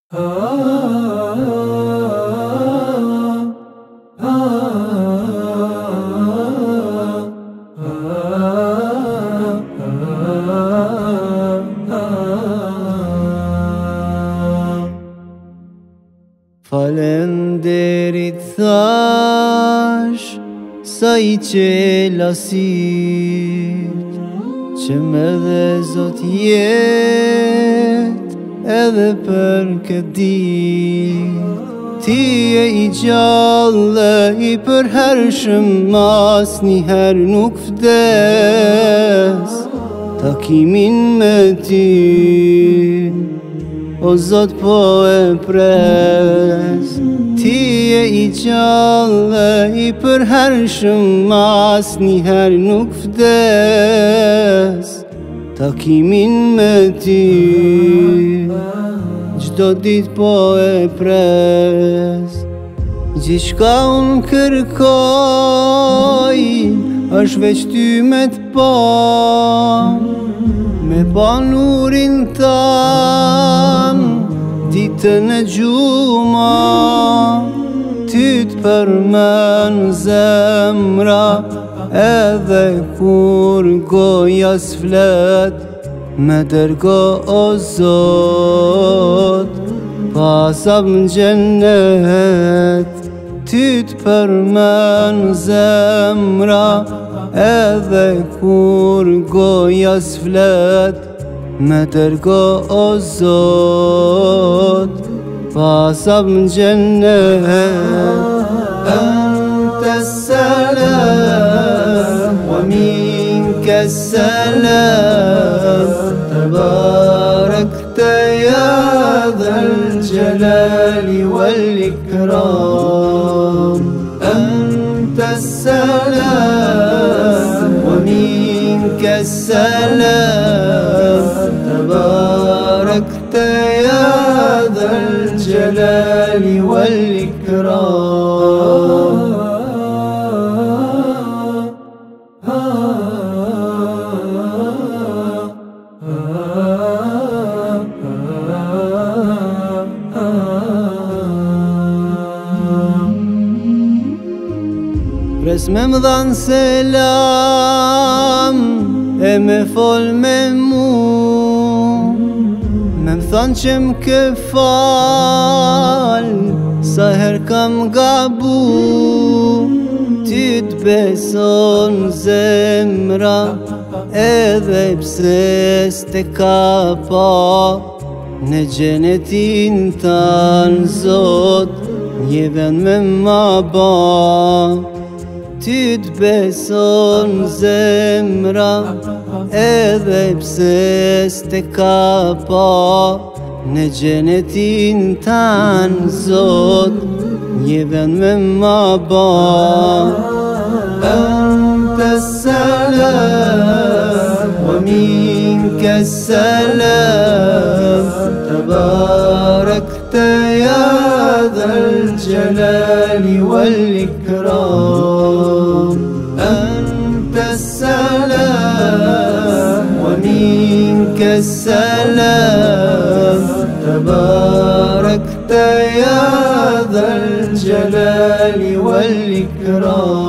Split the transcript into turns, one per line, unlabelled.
Falenderit thash sa I qelasit që me dhe Zot jet edhe për këtë dit. Ti e I gjallë I përhershëm, asnjëherë nuk vdes. Takimin me ty o Zot po e pres. Ti e I gjallë I përhershëm, asnjëherë nuk vdes. Takimin me ty çdo ditë po e pres. Gjithçka unë kërkoj është veç ty me t'pa, me pa nurin tan ditën e gjuma. Ty t'përmen zemra edhe kur goja s'flet. Me dërgo o Zot pasab n'gjennet. Ty t'përmen zemra edhe kur goja s'flet. Me dërgo o Zot pasab n'gjennet. Ente salam wa minke salam, تباركت يا ذا الجلال والإكرام. أنت السلام ومنك السلام، تباركت يا ذا الجلال والإكرام. Pres me m'dhan selam e me fol me mu, me m'than që m'ke fal sa her kam gabu. Ty t'beson zemra edhe pse s'te ka pa, në gjenetin tan Zot një vend me ma ba. Ty t'beson zemra edhe pse s'te ka pa, në gjenetin tan Zot një vend me ma ba. Ente salam wa minke salam, tabarakta ya ذا الجلال والإكرام. أنت السلام ومنك السلام، تباركت يا ذا الجلال والإكرام.